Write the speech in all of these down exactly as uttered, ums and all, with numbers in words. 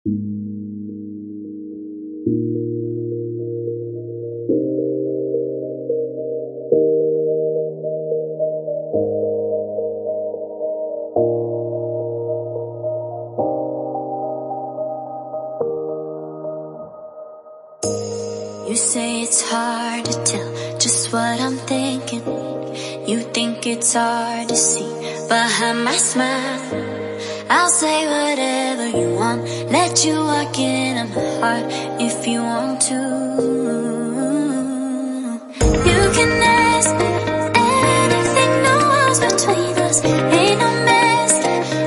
You say it's hard to tell just what I'm thinking. You think it's hard to see behind my smile. I'll say whatever you want, let you walk into my heart if you want to. You can ask me anything, no walls between us, ain't no mask.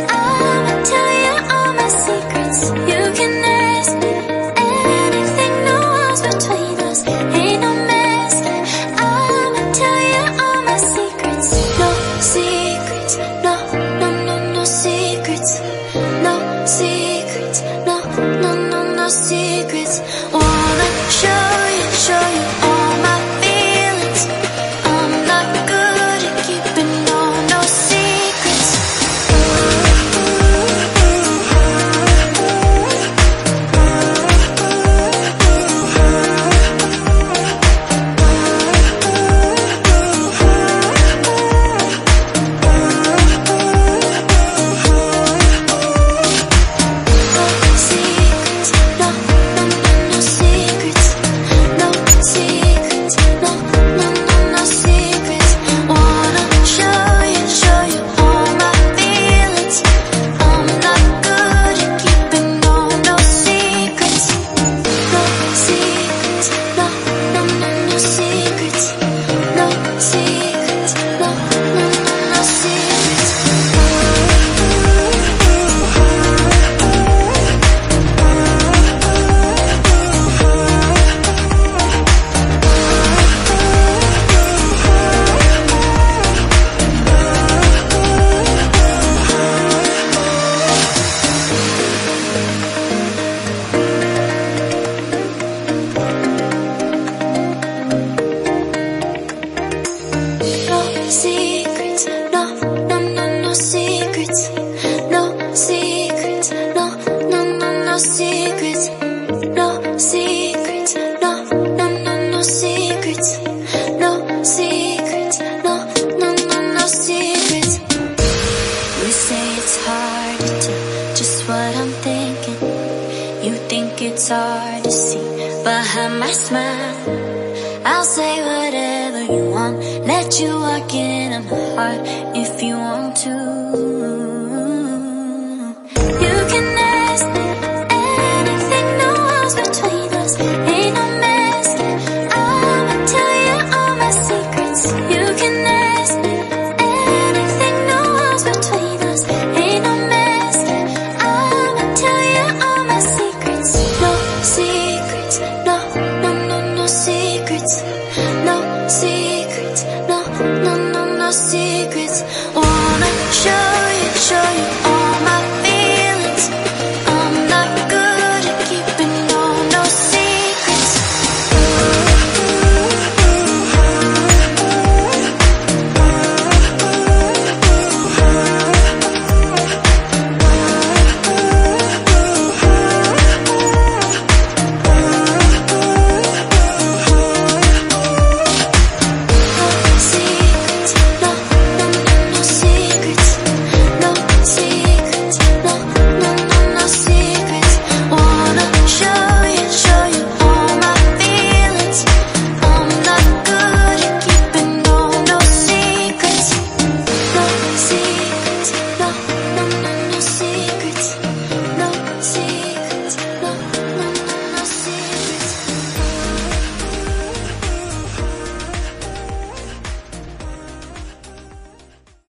I'ma tell you all my secrets. You can ask me anything, no walls between us, ain't no mask. I'ma tell you all my secrets. No secrets, no, no, no, no secrets. No secrets, no, no, no, no secrets. Wanna show you, show you all my feelings. I'm not good at keeping no, no secrets. Let you walk into my heart if you want to.